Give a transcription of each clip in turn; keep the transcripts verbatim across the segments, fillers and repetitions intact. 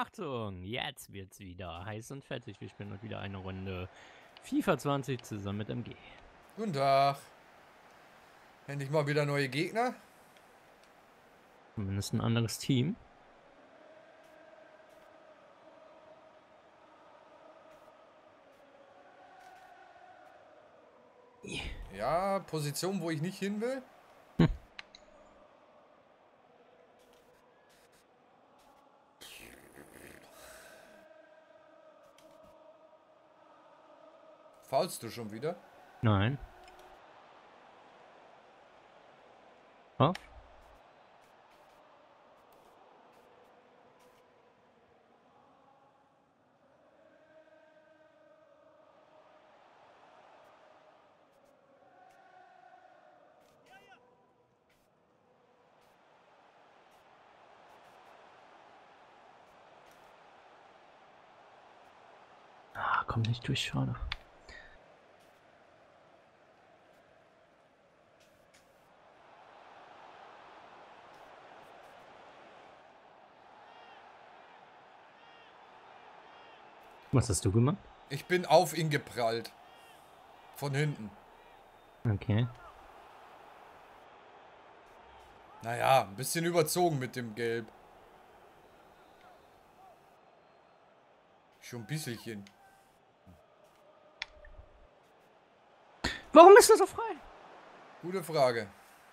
Achtung, jetzt wird's wieder heiß und fettig. Wir spielen heute wieder eine Runde FIFA zwanzig zusammen mit M G. Guten Tag. Endlich mal wieder neue Gegner. Zumindest ein anderes Team. Ja, Position, wo ich nicht hin will. Hm. Faulst du schon wieder? Nein. Auf. Ah, komm nicht durch, schade. Was hast du gemacht? Ich bin auf ihn geprallt. Von hinten. Okay. Naja, ein bisschen überzogen mit dem Gelb. Schon ein bisschen. Warum ist er so frei? Gute Frage.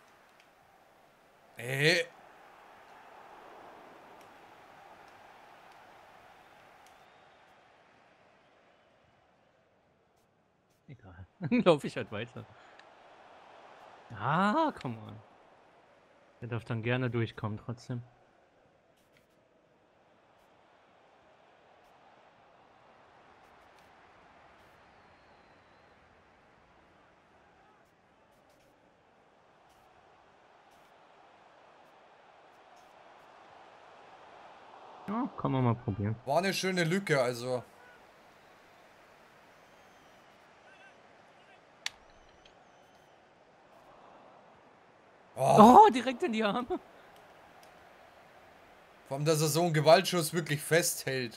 Äh. Egal. Laufe ich halt weiter. Ah, komm on. Der darf dann gerne durchkommen trotzdem. Ja, kann man mal probieren. War eine schöne Lücke, also. Oh, Oh, direkt in die Arme. vor allem, dass er so einen Gewaltschuss wirklich festhält.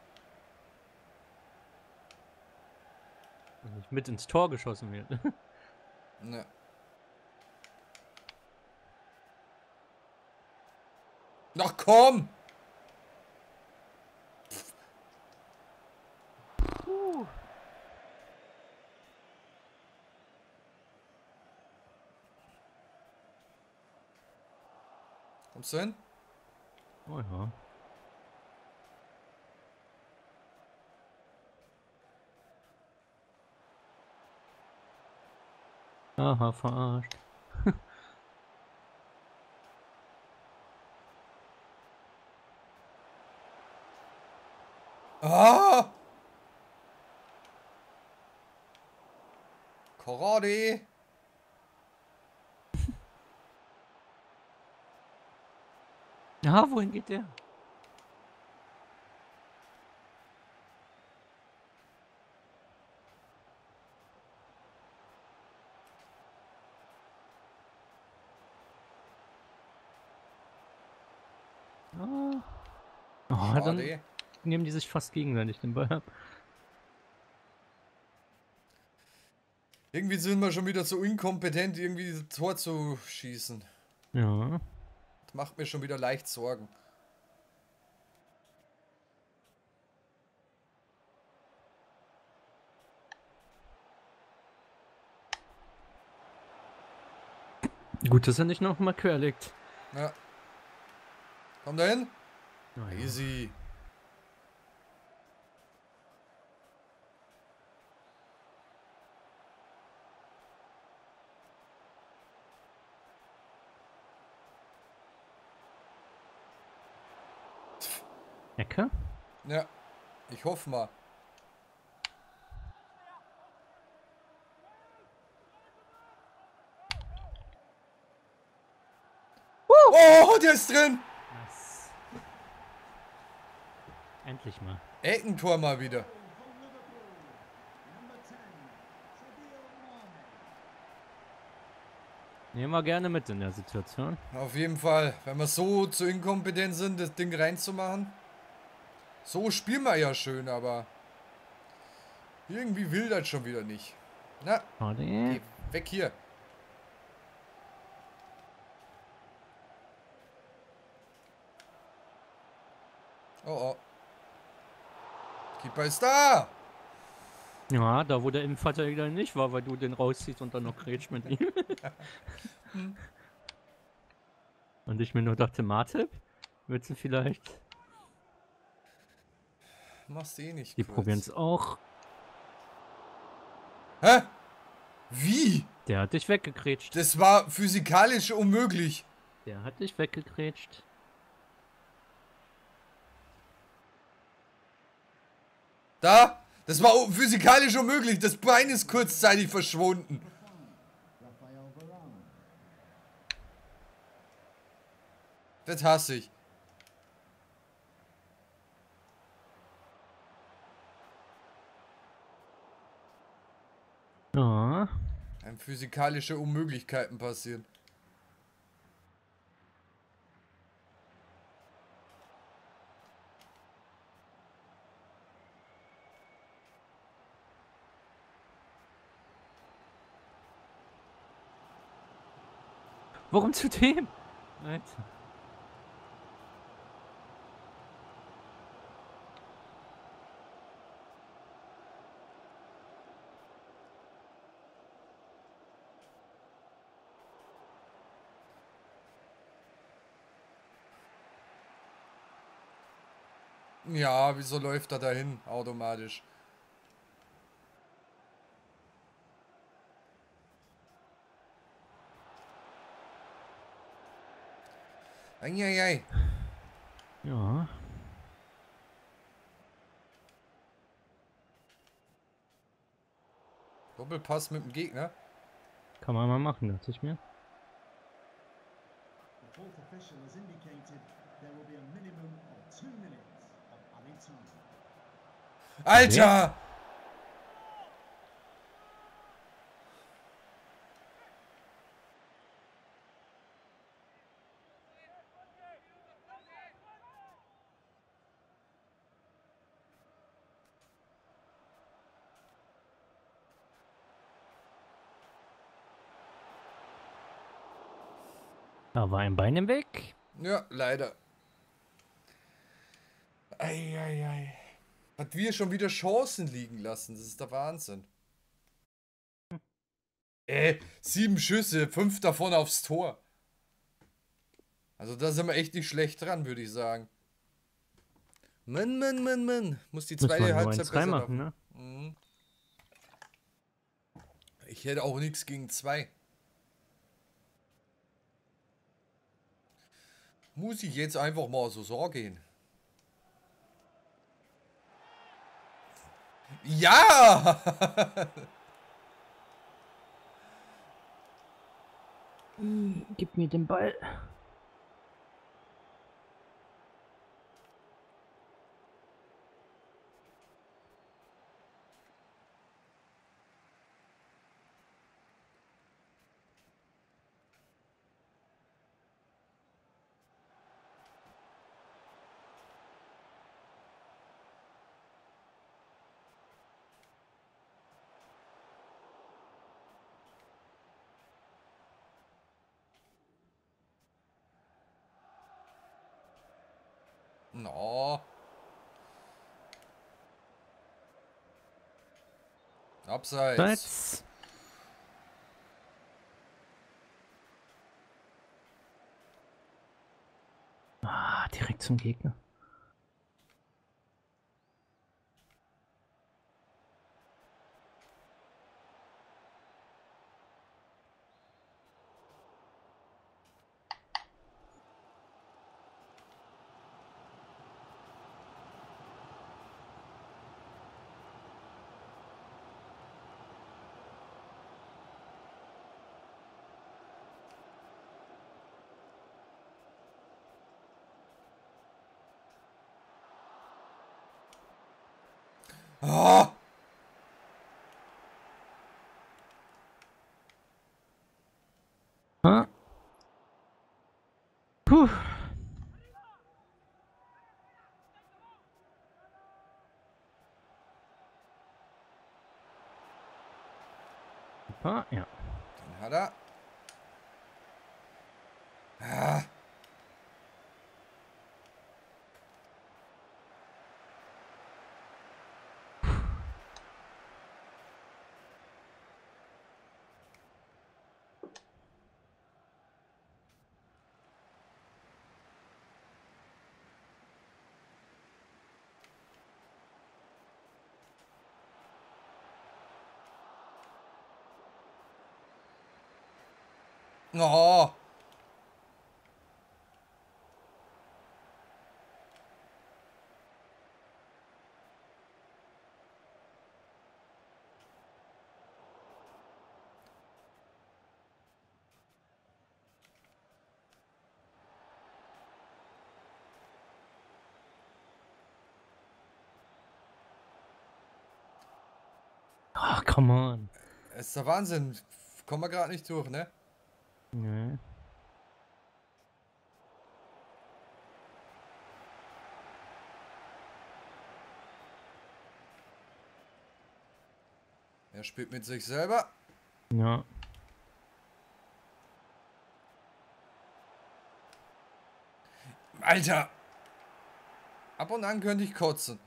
Und nicht mit ins Tor geschossen wird. Ne. Ach komm! Puh. Kommst du hin? Oh ja. Aha, verarscht. Ah! Karate! Ja, wohin geht der? Ah. Oh, dann Schade. nehmen die sich fast gegenseitig den Ball ab. Irgendwie sind wir schon wieder so inkompetent, irgendwie dieses Tor zu schießen. Ja. Das macht mir schon wieder leicht Sorgen. Gut, dass er nicht noch mal quer liegt. Ja. Komm da hin. Oh, ja. Easy. Ecke? Ja. Ich hoffe mal. Oh, der ist drin. Was? Endlich mal. Eckentor mal wieder. Nehmen wir gerne mit in der Situation. Auf jeden Fall. Wenn wir so zu inkompetent sind, das Ding reinzumachen. So spielen wir ja schön, aber irgendwie will das schon wieder nicht. Na, Schade. geh weg hier. Oh, oh. Keeper ist da. Ja, da wo der Innenverteidiger nicht war, weil du den rausziehst und dann noch grätsch mit ihm. Und ich mir nur dachte, Martip, willst du vielleicht... Machst du eh nicht Die kurz. probieren es auch. Hä? Wie? Der hat dich weggegrätscht. Das war physikalisch unmöglich. Der hat dich weggegrätscht. Da? Das war physikalisch unmöglich. Das Bein ist kurzzeitig verschwunden. Das hasse ich. Ja. Ein physikalische Unmöglichkeiten passieren. Warum zu dem? Alter. Ja, wieso läuft er dahin automatisch? Eieiei. Ja. Doppelpass mit dem Gegner. Kann man mal machen, dachte ich mir. Alter! Da war ein Bein im Weg. Ja, leider. Eieiei. Hat wir schon wieder Chancen liegen lassen. Das ist der Wahnsinn. Äh, sieben Schüsse, fünf davon aufs Tor. Also da sind wir echt nicht schlecht dran, würde ich sagen. Mann, Mann, Mann, Mann. Muss die Müssen wir zweite nur Halbzeit eins besser reinmachen, machen. ne? Mhm. Ich hätte auch nichts gegen zwei. Muss ich jetzt einfach mal so sagen. Ja! Gib mir den Ball. No. Abseits. Abseits. Ah, direkt zum Gegner. Ah! Ah. Puh. Super, ja. Den hat er. Ah. Oh. Ach, come on. Ist der Wahnsinn. Kommen wir gerade nicht durch, ne? Nee. Er spielt mit sich selber. Ja. Alter! Ab und an könnte ich kotzen.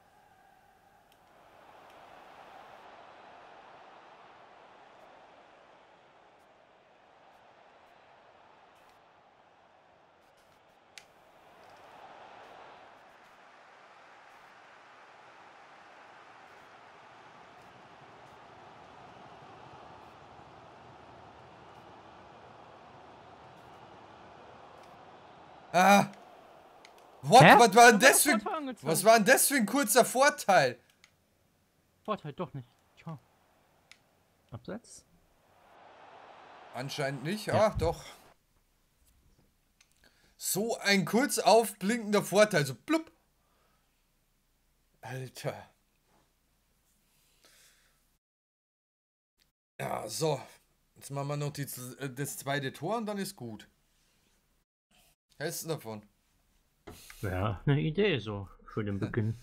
Ah! What? Hä? Was war denn Da das für, Vorteil angezeigt. was war denn das für ein kurzer Vorteil? Vorteil doch nicht. Tja. Abseits? Anscheinend nicht. Ja. Ah, doch. So ein kurz aufblinkender Vorteil. So blub. Alter. Ja, so. Jetzt machen wir noch die, das zweite Tor und dann ist gut. Was hältst du davon? Ja, eine Idee so für den Beginn.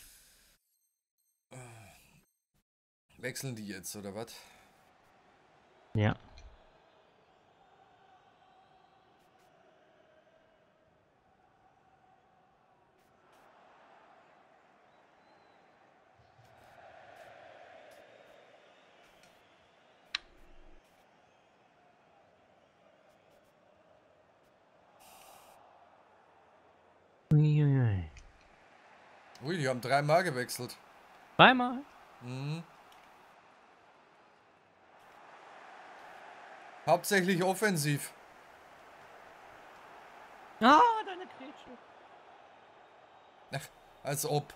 Wechseln die jetzt, oder was? Ja. Uiuiui. Ui, die haben dreimal gewechselt. Zweimal? Mhm. Hauptsächlich offensiv. Ah, deine Grätsche. Ach, als ob.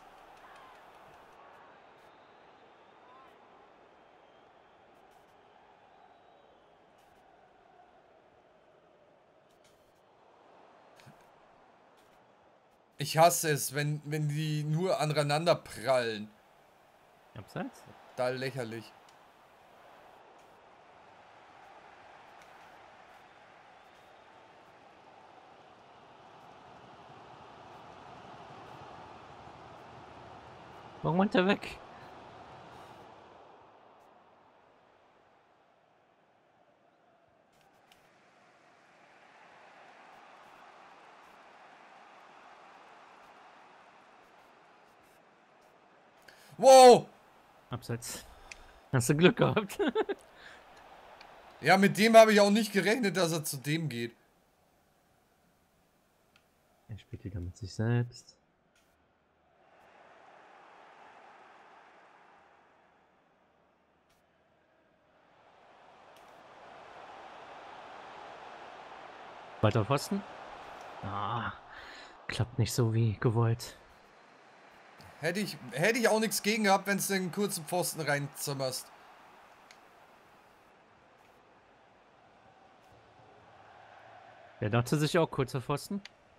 Ich hasse es, wenn, wenn die nur aneinander prallen. Abseits? Da lächerlich. Warum rennt er weg? Wow! Abseits. Hast du Glück gehabt? Ja, mit dem habe ich auch nicht gerechnet, dass er zu dem geht. Er spielt wieder mit sich selbst. Weiter Pfosten. Ah, klappt nicht so wie gewollt. Hätte ich, hätte ich auch nichts gegen gehabt, wenn es den kurzen Pfosten reinzimmerst. Der dachte sich auch kurzer Pfosten.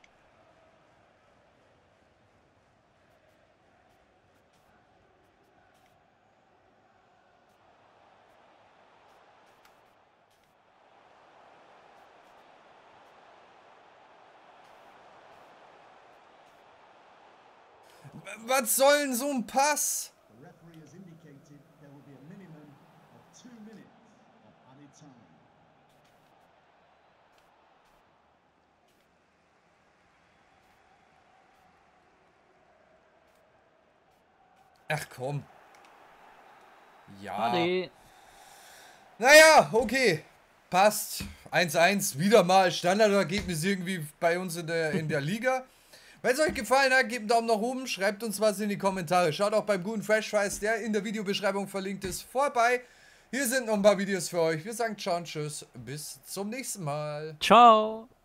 Was soll denn so ein Pass? The referee has indicated there will be a minimum of two minutes Ach komm. Ja. Ade. Naja, okay. Passt. eins eins. Wieder mal Standardergebnis irgendwie bei uns in der, in der Liga. Wenn es euch gefallen hat, gebt einen Daumen nach oben. Schreibt uns was in die Kommentare. Schaut auch beim guten Fresh Fries, der in der Videobeschreibung verlinkt ist, vorbei. Hier sind noch ein paar Videos für euch. Wir sagen ciao und tschüss. Bis zum nächsten Mal. Ciao.